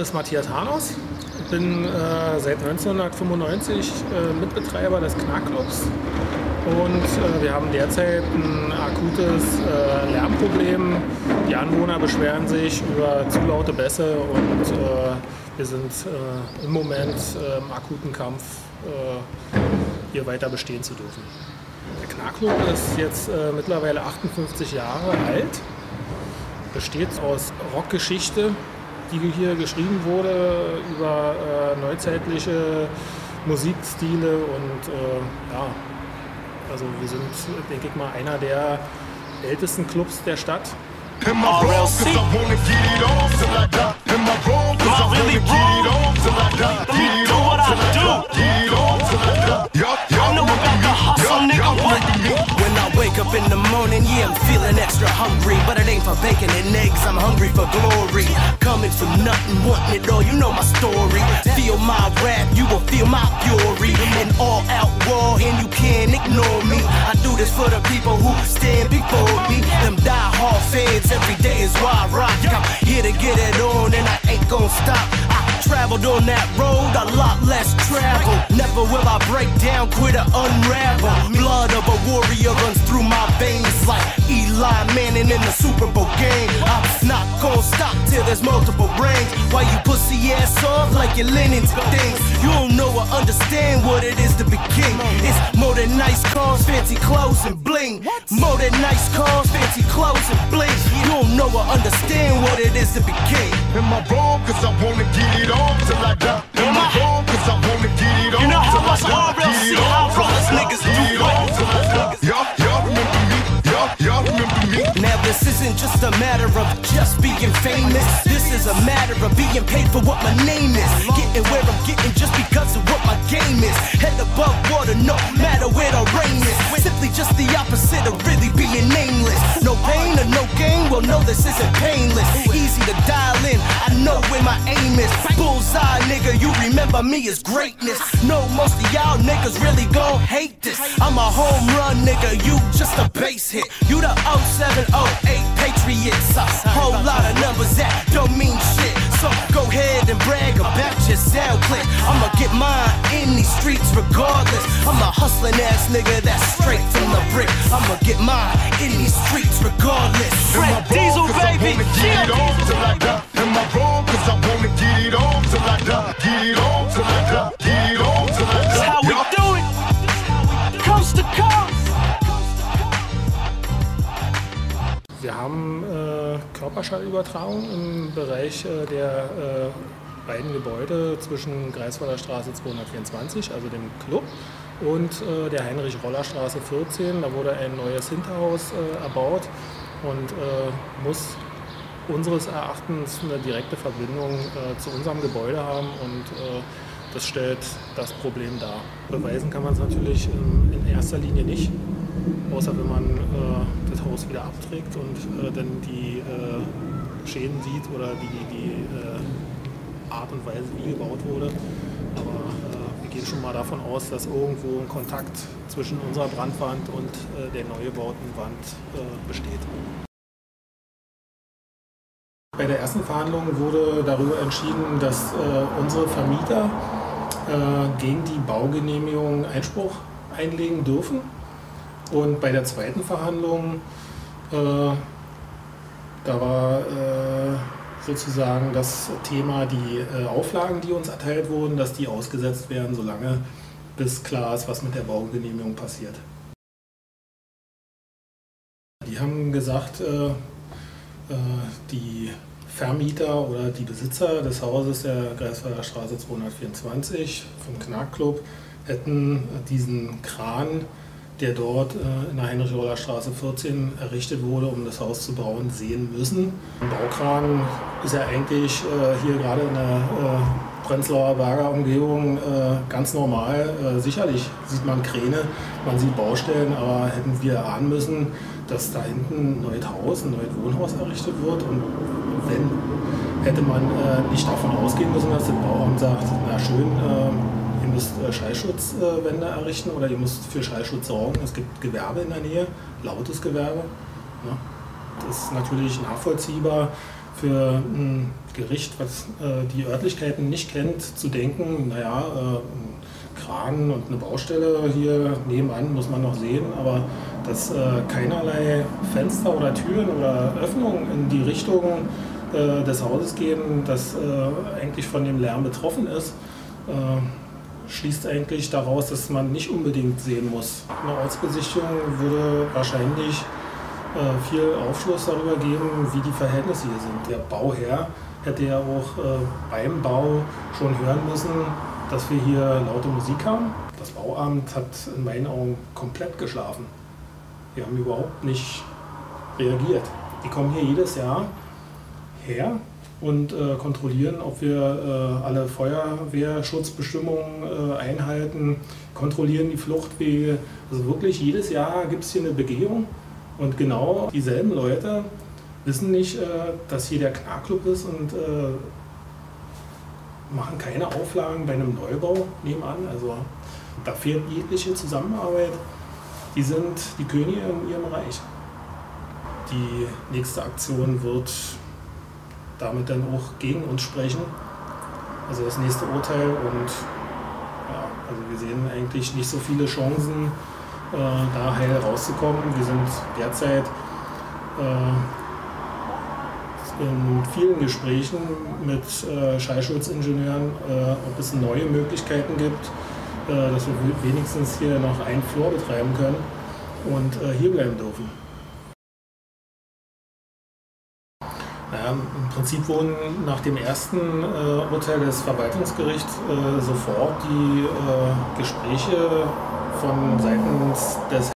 ist Matthias Hanos. Ich bin seit 1995 Mitbetreiber des Knackclubs und wir haben derzeit ein akutes Lärmproblem. Die Anwohner beschweren sich über zu laute Bässe und wir sind im Moment im akuten Kampf, hier weiter bestehen zu dürfen. Der Knackclub ist jetzt mittlerweile 58 Jahre alt, besteht aus Rockgeschichte, die hier geschrieben wurde über neuzeitliche Musikstile und ja, also wir sind, denke ich mal, einer der ältesten Clubs der Stadt. Up in the morning, yeah, I'm feeling extra hungry, but it ain't for bacon and eggs, I'm hungry for glory. Coming from nothing, wanting it all, you know my story. Feel my rap, you will feel my fury. An all-out war, and you can't ignore me. I do this for the people who stand before me. Them die-hard fans, every day is why I rock. I'm here to get it on, and I ain't gon' stop. Traveled on that road, a lot less travel. Never will I break down, quit or unravel. Blood of a warrior runs through my veins like Eli Manning in the Super Bowl game. I'm not gonna stop till there's multiple rings. Why you pussy ass off like you're linen to things? You don't know or understand what it is to be king. It's more than nice cars, fancy clothes and bling. More than nice cars, fancy clothes and bling. You don't know or understand what it is to be king. Am I wrong? Cause I wanna get it on till I die. Am I wrong? Cause I wanna get it on. You know how much RLC, how brothers niggas do it. Y'all remember me? Y'all remember me? Now this isn't just a matter of just being famous. This is a matter of being paid for what my name is. Getting where I'm getting just because of what my game is. Head above water, no matter where the rain is. Simply just the opposite of really being nameless. No pain or no gain, well no this isn't painless. Easy to dial in, I know where my aim is. Bullseye nigga, you remember me as greatness. No, most of y'all niggas really gon' hate this. I'm a home run nigga, you just a base hit. You the 07, 08 Patriots. A whole lot of numbers that don't mean shit. So go ahead and brag about your sound clip. I'ma get mine in these streets regardless. I'm a hustling ass nigga that's straight from the brick. I'ma get mine in these streets regardless. Fred Diesel, baby. Get it on till I die. Am I wrong? Cause I wanna get it on till I die. Get it on till I die. Get it on till I die. That's how we do it. Coast to coast. Wir haben Körperschallübertragung im Bereich der beiden Gebäude zwischen Greifswalder Straße 224, also dem Club, und der Heinrich-Roller-Straße 14. Da wurde ein neues Hinterhaus erbaut und muss unseres Erachtens eine direkte Verbindung zu unserem Gebäude haben und das stellt das Problem dar. Beweisen kann man es natürlich in erster Linie nicht, außer wenn man das Haus wieder abträgt und dann die Schäden sieht oder die Art und Weise, wie gebaut wurde. Aber wir gehen schon mal davon aus, dass irgendwo ein Kontakt zwischen unserer Brandwand und der neu gebauten Wand besteht. Bei der ersten Verhandlung wurde darüber entschieden, dass unsere Vermieter gegen die Baugenehmigung Einspruch einlegen dürfen. Und bei der zweiten Verhandlung, da war sozusagen das Thema, die Auflagen, die uns erteilt wurden, dass die ausgesetzt werden, solange bis klar ist, was mit der Baugenehmigung passiert. Die haben gesagt, die Vermieter oder die Besitzer des Hauses der Greifswalder Straße 224 vom Knackclub hätten diesen Kran, der dort in der Heinrich-Roller-Straße 14 errichtet wurde, um das Haus zu bauen, sehen müssen. Ein Baukran ist ja eigentlich hier gerade in der Prenzlauer Berger Umgebung ganz normal. Sicherlich sieht man Kräne, man sieht Baustellen, aber hätten wir ahnen müssen, dass da hinten ein neues Haus, ein neues Wohnhaus errichtet wird. Und wenn, hätte man nicht davon ausgehen müssen, dass das Bauamt sagt, na schön, ihr müsst Schallschutzwände errichten oder ihr müsst für Schallschutz sorgen. Es gibt Gewerbe in der Nähe, lautes Gewerbe. Ne? Das ist natürlich nachvollziehbar, für ein Gericht, was die Örtlichkeiten nicht kennt, zu denken, naja, ein Kran und eine Baustelle hier nebenan muss man noch sehen, aber dass keinerlei Fenster oder Türen oder Öffnungen in die Richtung des Hauses gehen, das eigentlich von dem Lärm betroffen ist, schließt eigentlich daraus, dass man nicht unbedingt sehen muss. Eine Ortsbesichtigung würde wahrscheinlich viel Aufschluss darüber geben, wie die Verhältnisse hier sind. Der Bauherr hätte ja auch beim Bau schon hören müssen, dass wir hier laute Musik haben. Das Bauamt hat in meinen Augen komplett geschlafen. Die haben überhaupt nicht reagiert. Die kommen hier jedes Jahr her und kontrollieren, ob wir alle Feuerwehrschutzbestimmungen einhalten, kontrollieren die Fluchtwege. Also wirklich jedes Jahr gibt es hier eine Begehung und genau dieselben Leute wissen nicht, dass hier der Knarrclub ist und machen keine Auflagen bei einem Neubau nebenan. Also da fehlt jegliche Zusammenarbeit. Die sind die Könige in ihrem Reich. Die nächste Aktion wird damit dann auch gegen uns sprechen. Also das nächste Urteil und ja, also wir sehen eigentlich nicht so viele Chancen, da heil rauszukommen. Wir sind derzeit in vielen Gesprächen mit Schallschutzingenieuren, ob es neue Möglichkeiten gibt, dass wir wenigstens hier noch einen Floor betreiben können und hier bleiben dürfen. Naja, im Prinzip wurden nach dem ersten Urteil des Verwaltungsgerichts sofort die Gespräche von seitens des